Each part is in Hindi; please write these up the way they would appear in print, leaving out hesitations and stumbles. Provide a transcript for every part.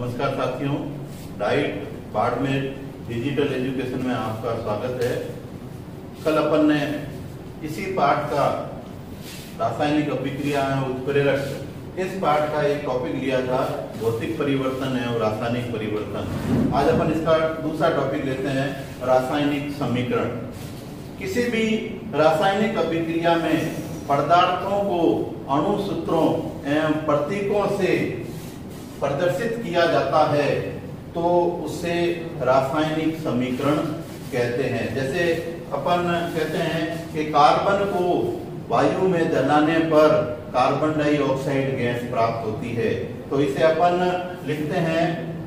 नमस्कार साथियों, डाइट बाड़मेर डिजिटल एजुकेशन में आपका स्वागत है। कल अपन ने इसी पाठ का रासायनिक अभिक्रिया है उत्प्रेरक, इस पाठ का एक टॉपिक लिया था, भौतिक परिवर्तन है और रासायनिक परिवर्तन। आज अपन इसका दूसरा टॉपिक लेते हैं, रासायनिक समीकरण। किसी भी रासायनिक अभिक्रिया में पदार्थों को अणु सूत्रों एवं प्रतीकों से प्रदर्शित किया जाता है तो उसे रासायनिक समीकरण कहते हैं। जैसे अपन कहते हैं कि कार्बन को वायु में जलाने पर कार्बन डाइऑक्साइड गैस प्राप्त होती है, तो इसे अपन लिखते हैं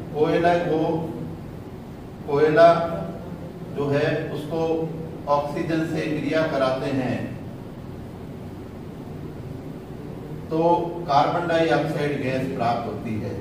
कोयला जो है उसको ऑक्सीजन से क्रिया कराते हैं तो कार्बन डाइऑक्साइड गैस प्राप्त होती है।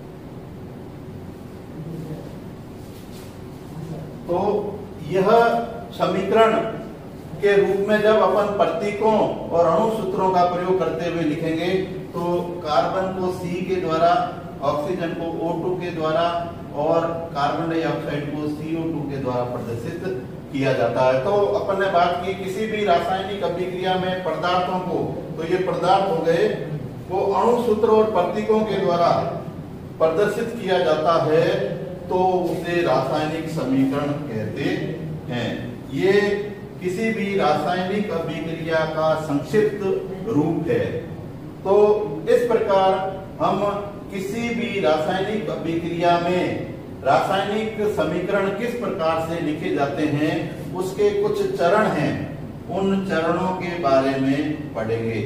तो यह समीकरण के रूप में जब अपन प्रतीकों और अणु सूत्रों का प्रयोग करते हुए लिखेंगे तो कार्बन को C के द्वारा, ऑक्सीजन को O2 के द्वारा और कार्बन डाइऑक्साइड को CO2 के द्वारा प्रदर्शित किया जाता है। तो अपन ने बात की किसी भी रासायनिक अभिक्रिया में पदार्थों को, तो ये पदार्थ हो गए, वो अणु सूत्र और प्रतीकों के द्वारा प्रदर्शित किया जाता है तो उसे रासायनिक समीकरण कहते हैं। ये किसी भी रासायनिक अभिक्रिया का संक्षिप्त रूप है। तो इस प्रकार हम किसी भी रासायनिक अभिक्रिया में रासायनिक समीकरण किस प्रकार से लिखे जाते हैं उसके कुछ चरण हैं, उन चरणों के बारे में पढ़ेंगे।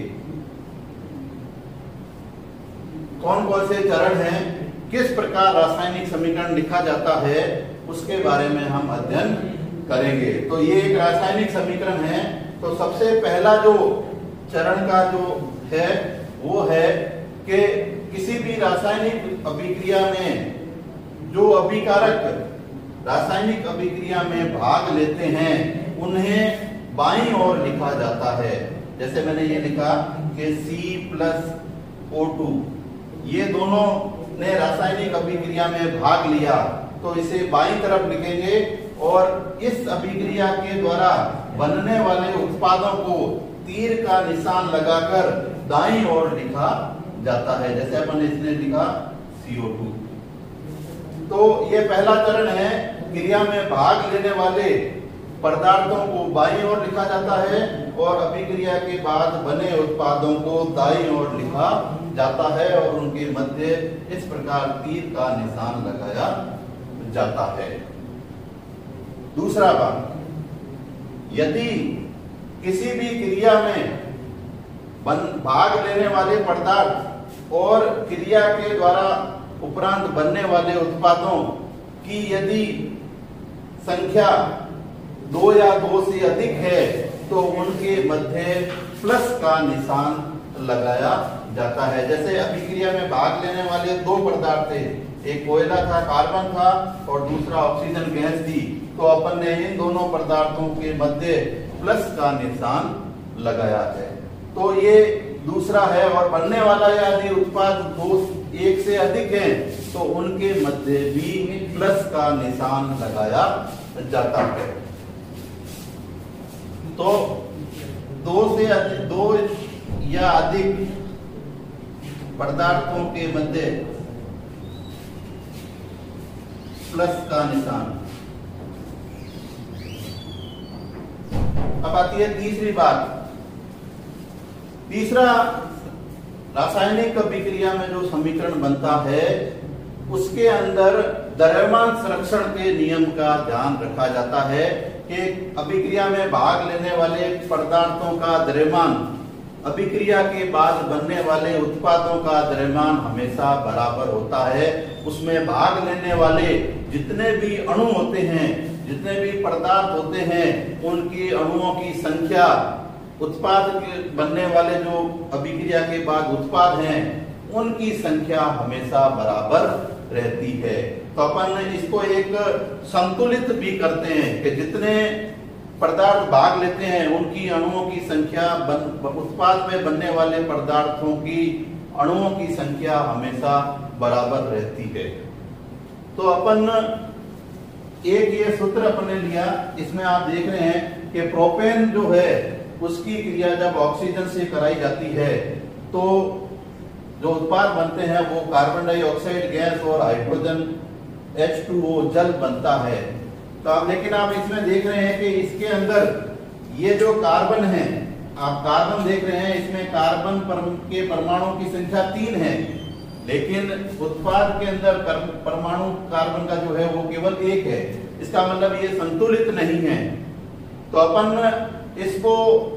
कौन कौन से चरण हैं, किस प्रकार रासायनिक समीकरण लिखा जाता है, उसके बारे में हम अध्ययन करेंगे। तो ये एक रासायनिक समीकरण है। तो सबसे पहला जो चरण का जो है वो है कि किसी भी रासायनिक अभिक्रिया में जो अभिकारक रासायनिक अभिक्रिया में भाग लेते हैं उन्हें बाईं ओर लिखा जाता है। जैसे मैंने ये लिखा कि C+O2, ये दोनों ने रासायनिक अभिक्रिया में भाग लिया तो इसे बाईं तरफ लिखेंगे और इस अभिक्रिया के द्वारा बनने वाले उत्पादों को तीर का निशान लगाकर दाईं ओर लिखा जाता है। जैसे अपन इसने लिखा CO2। तो ये पहला चरण है, क्रिया में भाग लेने वाले पदार्थों को बाईं ओर लिखा जाता है और अभिक्रिया के बाद बने उत्पादों को दाईं ओर लिखा जाता है और उनके मध्य इस प्रकार तीर का निशान लगाया जाता है। दूसरा बात, यदि किसी भी क्रिया में भाग लेने वाले पदार्थ और क्रिया के द्वारा उपरांत बनने वाले उत्पादों की यदि संख्या 2 या 2 से अधिक है तो उनके मध्य प्लस का निशान लगाया जाता है। जैसे अभिक्रिया में भाग लेने वाले दो पदार्थ थे, एक कोयला था, कार्बन था और दूसरा ऑक्सीजन गैस थी, तो अपन ने इन दोनों पदार्थों के मध्य प्लस का निशान लगाया है। तो ये दूसरा है। और बनने वाला यदि उत्पाद एक से अधिक है तो उनके मध्य भी प्लस का निशान लगाया जाता है। तो दो या अधिक पदार्थों के मध्य प्लस का निशान। अब आती है तीसरी बात। तीसरा, रासायनिक अभिक्रिया में जो समीकरण बनता है उसके अंदर द्रव्यमान संरक्षण के नियम का ध्यान रखा जाता है कि अभिक्रिया में भाग लेने वाले पदार्थों का द्रव्यमान अभिक्रिया के बाद बनने वाले उत्पादों का द्रव्यमान हमेशा बराबर होता है। उसमें भाग लेने वाले जितने भी अणु होते हैं, जितने भी पदार्थ होते हैं, उनकी अणुओं की संख्या, उत्पाद के बनने वाले जो अभिक्रिया के बाद उत्पाद हैं उनकी संख्या हमेशा बराबर रहती है। तो अपन इसको एक संतुलित भी करते हैं कि जितने पदार्थ भाग लेते हैं उनकी अणुओं की संख्या, उत्पाद में बनने वाले पदार्थों की अणुओं की संख्या हमेशा बराबर रहती है। तो अपन एक ये सूत्र अपन ने लिया, इसमें आप देख रहे हैं कि प्रोपेन जो है उसकी क्रिया जब ऑक्सीजन से कराई जाती है तो जो उत्पाद बनते हैं वो कार्बन डाइऑक्साइड गैस और हाइड्रोजन H2O जल बनता है। तो आप लेकिन आप इसमें देख रहे हैं कि इसके अंदर ये जो कार्बन है, आप कार्बन देख रहे हैं, इसमें कार्बन के परमाणु की संख्या 3 है, लेकिन उत्पाद के अंदर परमाणु कार्बन का जो है वो केवल 1 है। इसका मतलब ये संतुलित नहीं है। तो अपन इसको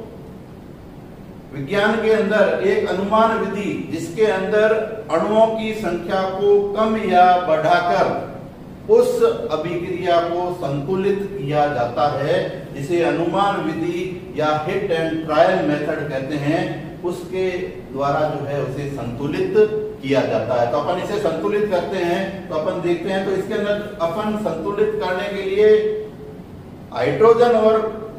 विज्ञान के अंदर एक अनुमान विधि, जिसके अंदर अणुओं की संख्या को कम या बढ़ाकर उस अभिक्रिया को संतुलित किया जाता है, जिसे अनुमान विधि या हिट एंड ट्रायल मेथड कहते हैं, उसके द्वारा जो है उसे संतुलित किया जाता है। तो अपन इसे संतुलित करते हैं, तो अपन देखते हैं, तो इसके अंदर अपन संतुलित करने के लिए हाइड्रोजन और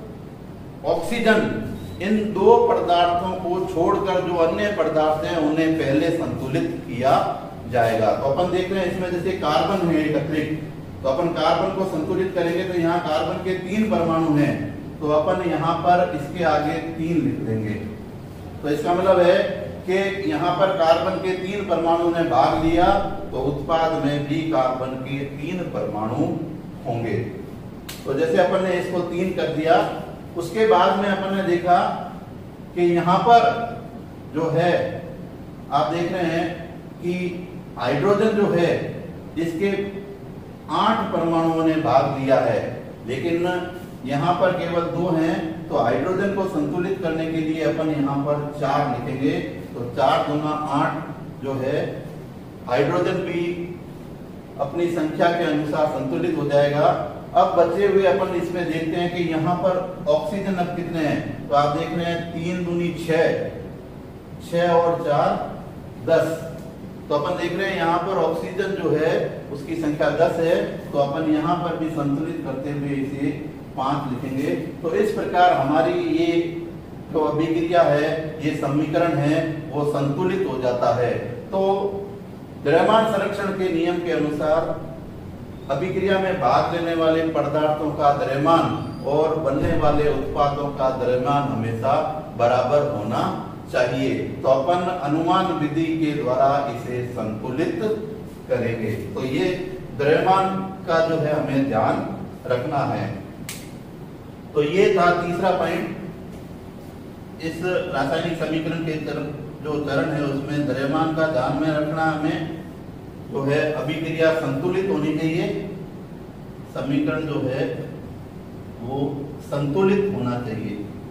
ऑक्सीजन इन दो पदार्थों को छोड़कर जो अन्य पदार्थ हैं उन्हें पहले संतुलित किया जाएगा। तो अपन देख रहे हैं इसमें जैसे कार्बन है एक अतिरिक्त, तो अपन कार्बन को संतुलित करेंगे तो यहाँ कार्बन के 3 परमाणु हैं, तो अपन यहाँ पर इसके आगे 3 लिख देंगे। तो इसका मतलब है कि यहाँ पर कार्बन के 3 परमाणु ने भाग लिया, तो उत्पाद में भी कार्बन के 3 परमाणु होंगे। तो जैसे अपन ने इसको 3 कर दिया, उसके बाद में अपन ने देखा कि यहाँ पर जो है आप देख रहे हैं कि हाइड्रोजन जो है इसके 8 परमाणुओं ने भाग लिया है, लेकिन यहाँ पर केवल 2 हैं। तो हाइड्रोजन को संतुलित करने के लिए अपन यहाँ पर 4 लिखेंगे, तो 4 दूना 8 जो है हाइड्रोजन भी अपनी संख्या के अनुसार संतुलित हो जाएगा। अब बचे हुए अपन इसमें देखते हैं कि यहाँ पर ऑक्सीजन अब कितने हैं, तो आप देख रहे हैं 3 दूनी 6, 6 और 4 10। तो अपन देख रहे हैं यहाँ पर ऑक्सीजन जो है उसकी संख्या 10 है, तो अपन यहाँ पर भी संतुलित करते हुए इसे 5 लिखेंगे। तो इस प्रकार हमारी ये जो अभिक्रिया है, ये समीकरण है, वो संतुलित हो जाता है। तो द्रव्यमान संरक्षण के नियम के अनुसार अभिक्रिया में भाग लेने वाले पदार्थों का द्रव्यमान और बनने वाले उत्पादों का द्रव्यमान हमेशा बराबर होना चाहिए। तो अपन अनुमान विधि के द्वारा इसे संतुलित करेंगे। तो ये द्रव्यमान का जो है हमें ध्यान रखना है। तो ये था तीसरा पॉइंट। इस रासायनिक समीकरण के जो चरण है उसमें द्रव्यमान का ध्यान में रखना हमें जो है, अभिक्रिया संतुलित होनी चाहिए, समीकरण जो है वो संतुलित होना चाहिए।